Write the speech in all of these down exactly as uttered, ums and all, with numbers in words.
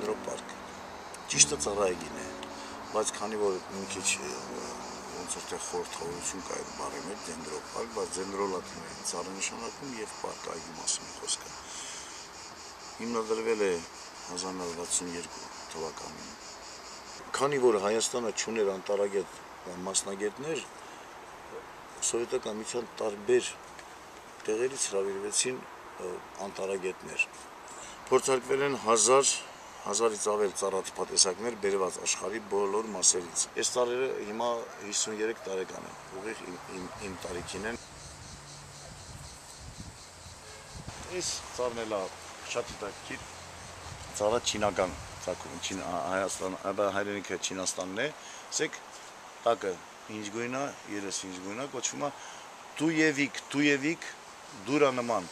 դենդրոպարկ։ Ճիշտը ծառայգին է, բայց քանի որ մի քիչ ոնց որ թե խորհրդավորություն կա այդ բառի մեջ դենդրոպարկ, բայց դենդրոլատիներեն ծառ է նշանակում եւ պարկ այգի մասին խոսքը։ Հիմնադրվել է հազար նոր վաթսունյոթ թվականին։ Քանի որ Հայաստանը չուներ անտարագետ մասնագետներ, սովետական միության տարբեր տեղերից հրավիրվեցին անտարագետներ։ Փորձարկվել են հազար հազարից ավել ծառատիպատեսակներ բերված աշխարհի բոլոր մասերից։ Այս ծառերը հիմա հիսունյոթ տարեկան են, ուղիղ իմ, իմ տարիքին են։ Այս ծառն էլ շատ հետաքրքիր ծառը չինական ծագում, Հայաստան, հայրենիքը Չինաստանն է, ասեք տակը ինչ գույն է, երես ինչ գույն է, կոչվում է տույևիկ, տույևիկ դուրանման։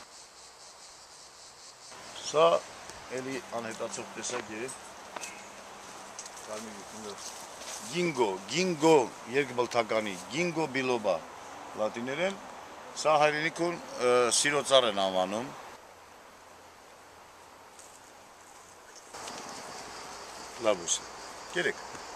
Սա էլի անհետացող տեսակ է, գինգո, գինգո երկբլթականի, գինգո բիլոբա լատիներեն, սա հայրենիքուն սիրո ծառ են անվանում։ Լավուս է, կերեք։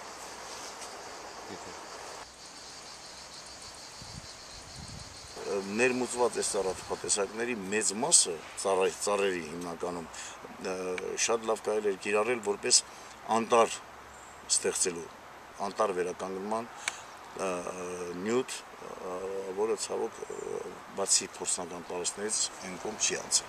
Ներմուծված այս ծառատիպատեսակների մեծ մասը ծառերի հիմնականում շատ լավ կարելի է կիրառել որպես անտառ ստեղծելու, անտառ վերականգնման նյութ, որը ցավոք բացի փորձնական տարածքներից այնքան չի անցել։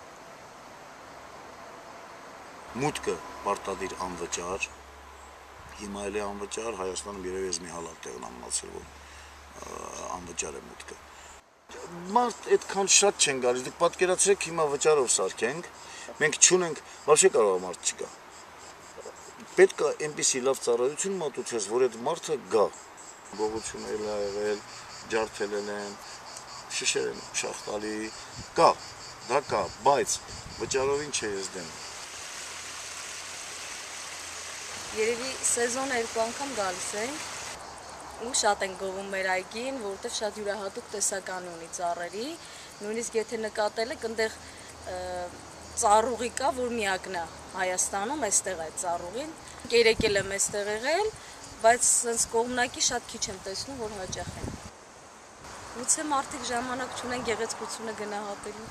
Մուտքը պարտադիր անվճար, հիմա էլ է անվճար, Հայաստանում երևի մի հալ տեղն ամնացել, որ անվճար է մուտքը։ Մարդ այդքան շատ չեն գալիս, դուք պատկերացրեք հիմա վճարով սարքենք, մենք չունենք, вообще կարող մարդ չկա։ Պետք է այնպիսի լավ ծառայություն մատուցես, որ այդ մարդը գա։ Գողություն էլ է եղել, ջարդել են, շշեր են շախտալի, կա, դա կա, բայց վճարովին չէ ես դեմ։ Երևի սեզոն երկու անգամ գալիս ենք ու շատ են գովում մեր այգին, որովհետև շատ յուրահատուկ տեսական ունի ծառերի, նույնիսկ եթե նկատել եք, այնտեղ ծառուղի կա, որ միակն է Հայաստանում, այստեղ է ծառուղին։ Երեկել եմ այստեղ եղել, բայց sense կողմնակի շատ քիչ եմ տեսնում, որ հաճախ են։ Գուցե մարդիկ ժամանակ չունեն գեղեցկությունը գնահատելու։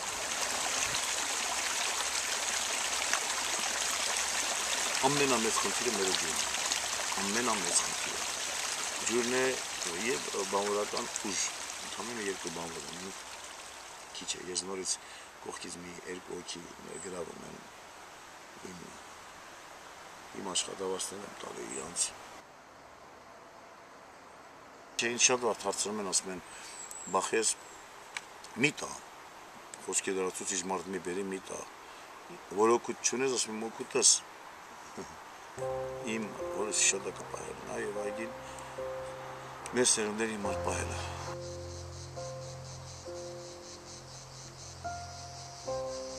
Ամենամեծ խնդիրը մեր ջուրն է, ամենամեծ խնդիրը, ջուրն է և բանվորական ուժ, ընդամենը երկու բանվոր են, քիչ է, ես նորից կողքից մի երկու հոգի գրավում են, իմ, իմ աշխատավարձներ եմ տալու իրանց։ Ինձ շատ վարդ հարցրում են, ասում են, բախես մի տա, խոսքի դարացուցիչ մարդ մի բերի մի տա, որ օգուտ չունես, ասում եմ օգուտս, իմ որս շատակը պահելն է և այգին մեր սերունդերի մարդ պահել է։